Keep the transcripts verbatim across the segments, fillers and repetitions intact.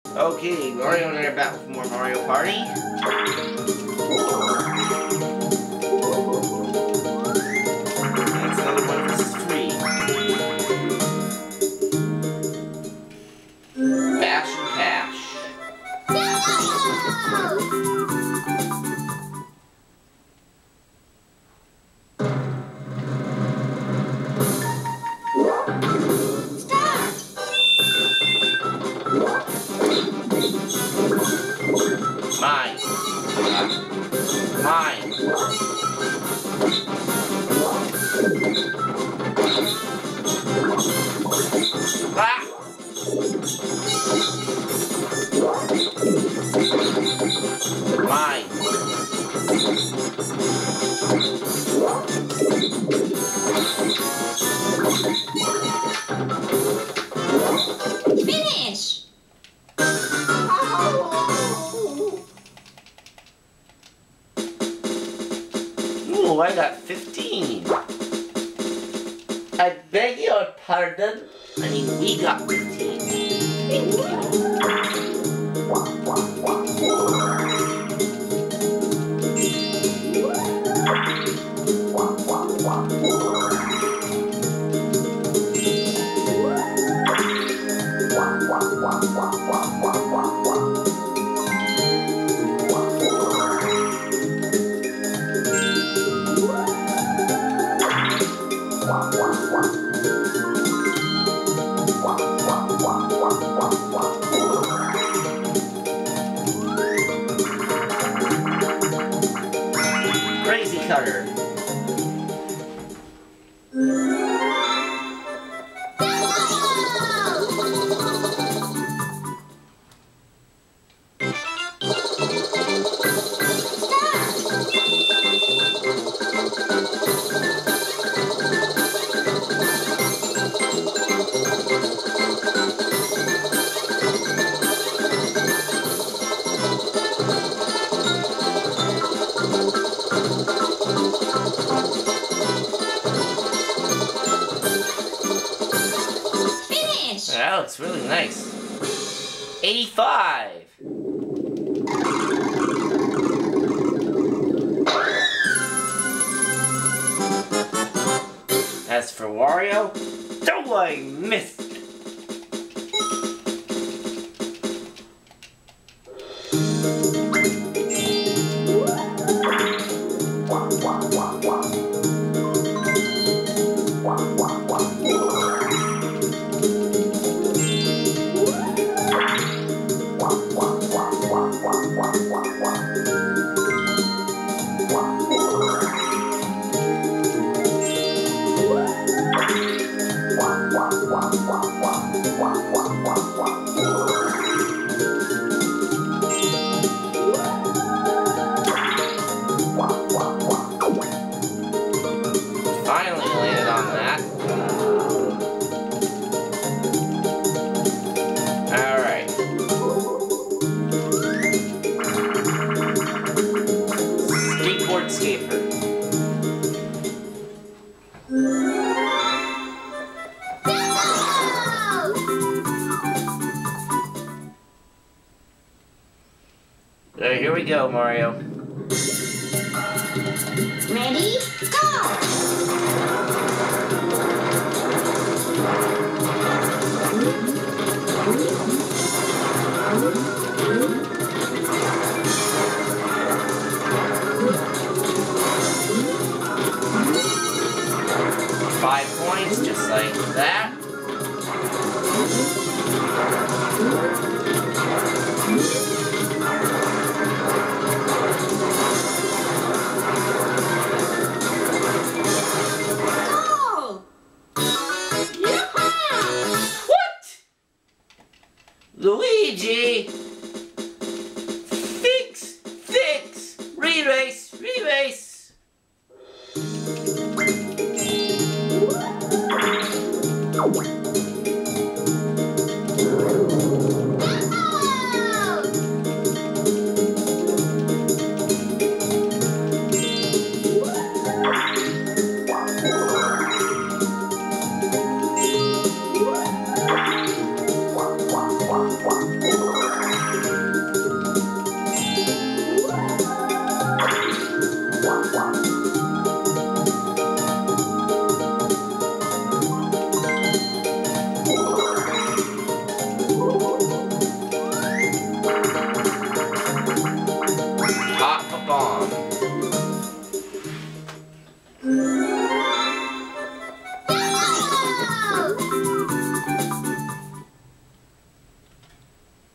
Okay, Mario and I are back with more Mario Party. That's another one versus three. Bash and cash. Mine. Mine. Ah! Mine. Finish! Ooh, I got fifteen. I beg your pardon. I mean, we got fifteen. Thank you. Crazy cutter. That looks really nice. eighty-five. As for Wario, oh, I missed. Finally landed on that. Alright. Skateboard Scaper. Uh, here we go, Mario. Ready? Go! Five points, just like that. Luigi! Fix! Fix! Re-race! Re-race!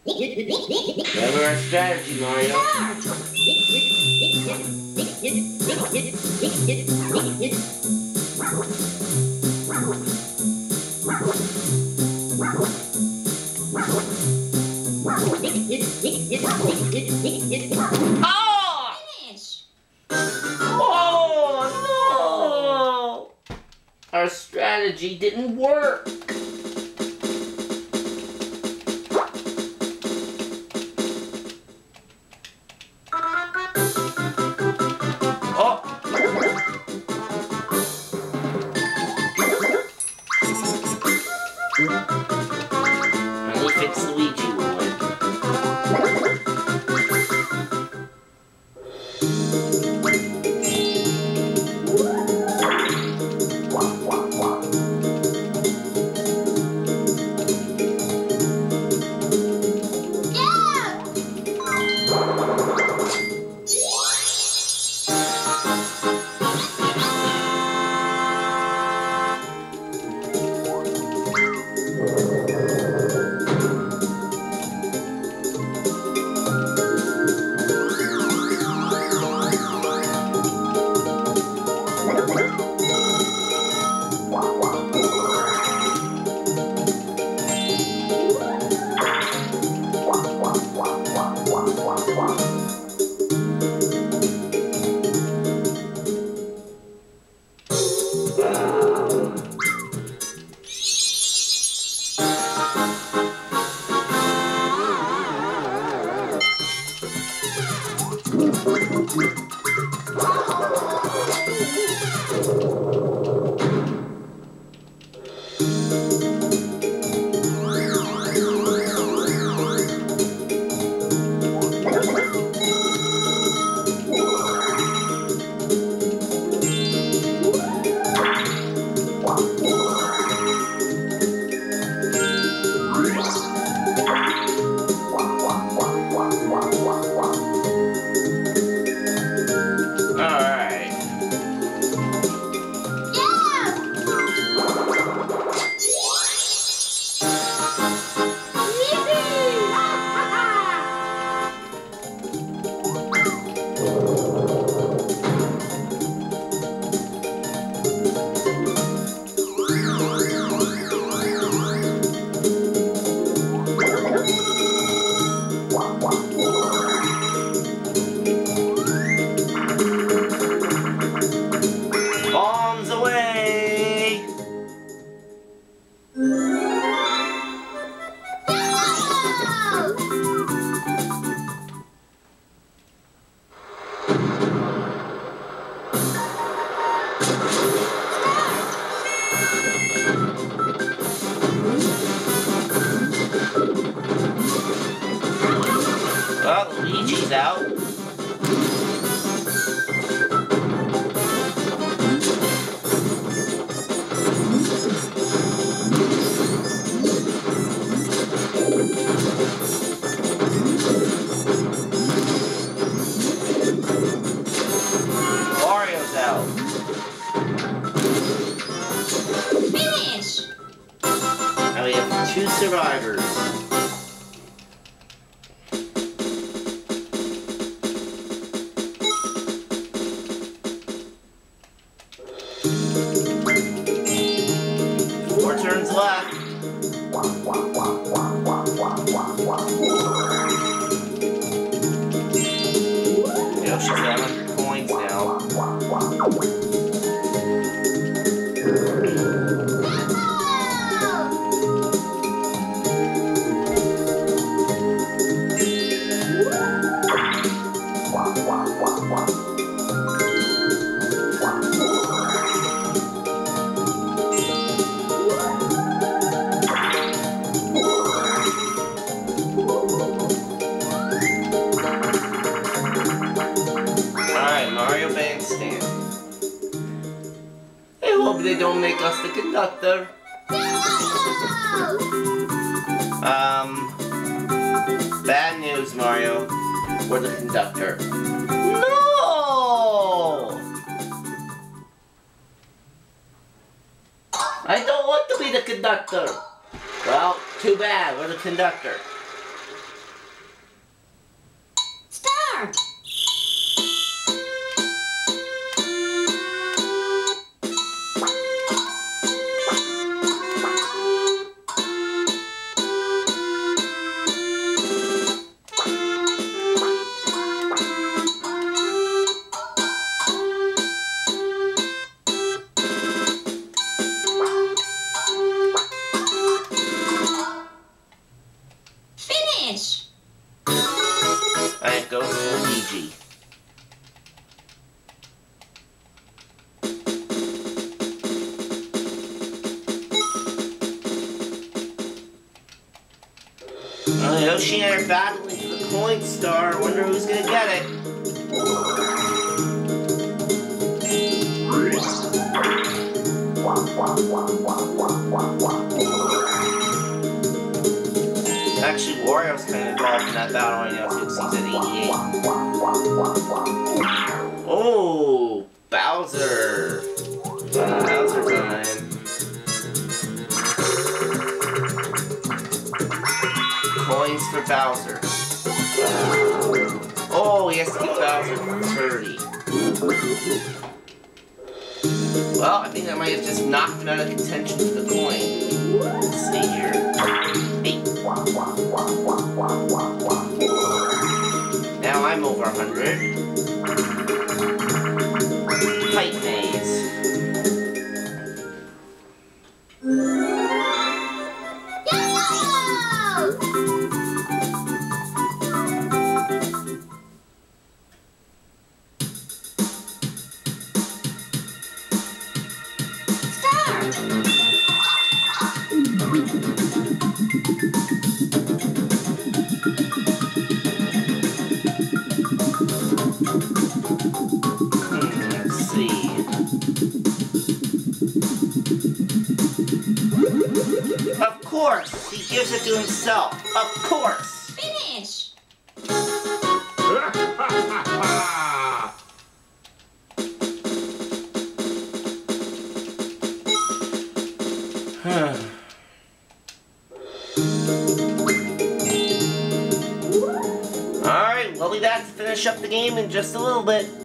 Remember our strategy, Mario. Oh! Finish. Oh, no! Our strategy didn't work. Oh! Only if it's Luigi will win. Luigi's out. Mario's out. Finish. Now we have two survivors. Four turns left. Yoshi's got one hundred coins now. Mario Bandstand. I hope they don't make us the conductor. Um, bad news, Mario. We're the conductor. No! I don't want to be the conductor. Well, too bad. We're the conductor. Yoshi and I are battling for the coin star. I wonder who's gonna get it. Actually, Wario's kind of involved in that battle right now too, because he's at eighty-eight. Oh, Bowser. Bowser time. Coins for Bowser. Oh, he has to get Bowser for thirty. Well, I think I might have just knocked him out of contention for the coin. Let's see here. Eight. Now I'm over one hundred. Pipe maze. Of course! He gives it to himself! Of course! Finish! Alright, we'll be back to finish up the game in just a little bit.